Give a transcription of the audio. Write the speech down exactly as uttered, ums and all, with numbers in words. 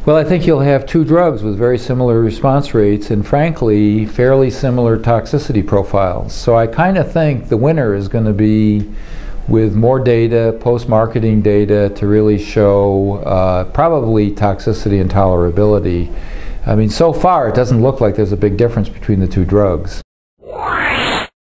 Well, I think you'll have two drugs with very similar response rates and, frankly, fairly similar toxicity profiles. So I kind of think the winner is going to be with more data, post-marketing data, to really show uh, probably toxicity and tolerability. I mean, so far it doesn't look like there's a big difference between the two drugs.